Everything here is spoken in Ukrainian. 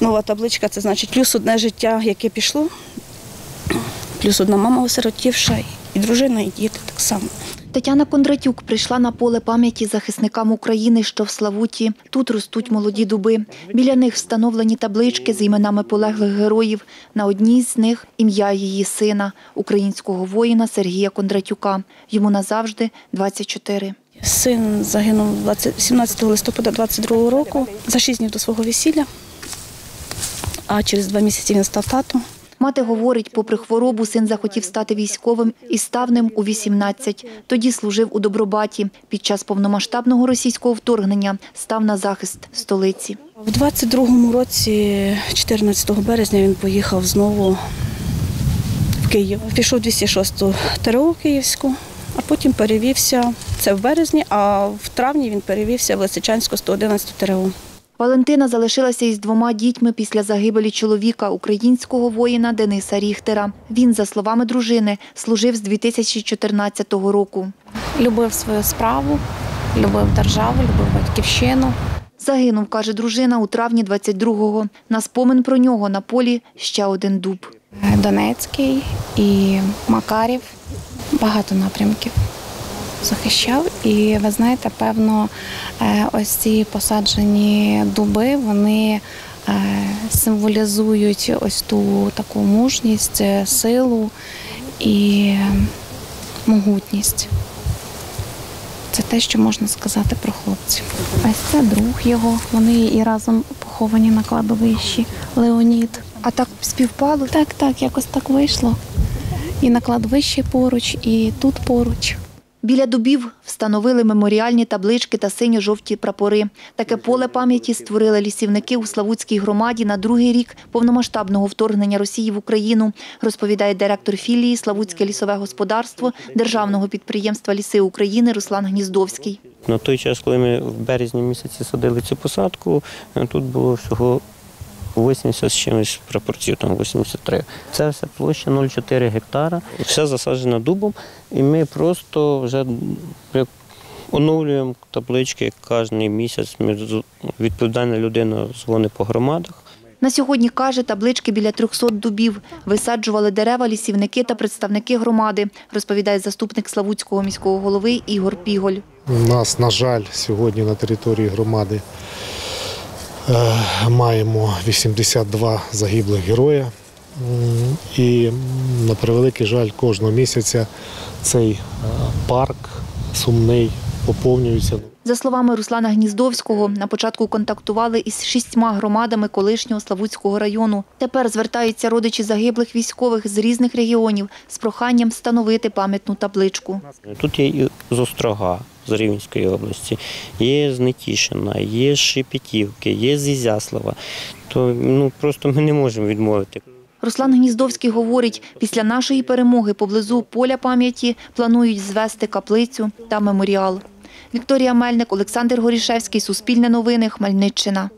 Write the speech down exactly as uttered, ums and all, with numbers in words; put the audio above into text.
Нова табличка – це значить плюс одне життя, яке пішло, плюс одна мама осиротівша, і дружина, і діти так само. Тетяна Кондратюк прийшла на поле пам'яті захисникам України, що в Славуті. Тут ростуть молоді дуби. Біля них встановлені таблички з іменами полеглих героїв. На одній з них ім'я її сина, українського воїна Сергія Кондратюка. Йому назавжди двадцять чотири. Син загинув сімнадцятого листопада двадцять другого року, за шість днів до свого весілля, а через два місяці він став татом. Мати говорить, попри хворобу, син захотів стати військовим і став ним у вісімнадцять. Тоді служив у Добробаті. Під час повномасштабного російського вторгнення став на захист столиці. У двадцять другому році, чотирнадцятого березня, він поїхав знову в Київ. Пішов двісті шосту ТРО Київську, а потім перевівся, це в березні, а в травні він перевівся в Лисичанську сто одинадцяту ТРО. Валентина залишилася із двома дітьми після загибелі чоловіка, українського воїна Дениса Ріхтера. Він, за словами дружини, служив з дві тисячі чотирнадцятого року. Любив свою справу, любив державу, любив батьківщину. Загинув, каже дружина, у травні двадцять другого. На спомин про нього на полі ще один дуб. Донецький і Макарів. Багато напрямків захищав. І, ви знаєте, певно, ось ці посаджені дуби, вони символізують ось ту таку мужність, силу і могутність. Це те, що можна сказати про хлопців. Ось це друг його, вони і разом поховані на кладовищі, Леонід. А так співпало? Так, так, якось так вийшло. І на кладовищі поруч, і тут поруч. Біля дубів встановили меморіальні таблички та синьо-жовті прапори. Таке поле пам'яті створили лісівники у Славутській громаді на другий рік повномасштабного вторгнення Росії в Україну, розповідає директор філії «Славутське лісове господарство» державного підприємства «Ліси України» Руслан Гніздовський. На той час, коли ми в березні місяці садили цю посадку, тут було всього вісімдесят з чимось прапорців, там вісімдесят три. Це вся площа нуль цілих чотири гектара, все засаджено дубом, і ми просто вже оновлюємо таблички кожен місяць. Відповідальна людина дзвонить по громадах. На сьогодні, каже, таблички біля трьохсот дубів. Висаджували дерева лісівники та представники громади, розповідає заступник Славутського міського голови Ігор Піголь. У нас, на жаль, сьогодні на території громади маємо вісімдесят два загиблих героя. І, на превеликий жаль, кожного місяця цей парк сумний поповнюється. За словами Руслана Гніздовського, на початку контактували із шістьма громадами колишнього Славутського району. Тепер звертаються родичі загиблих військових з різних регіонів з проханням встановити пам'ятну табличку. Тут є і з Острога, з Рівненської області, є з Нетішина, є з Шепетівки, є з Ізяслава. То ну, просто ми не можемо відмовити. Руслан Гніздовський говорить, після нашої перемоги поблизу поля пам'яті планують звести каплицю та меморіал. Вікторія Мельник, Олександр Горішевський, Суспільне новини, Хмельниччина.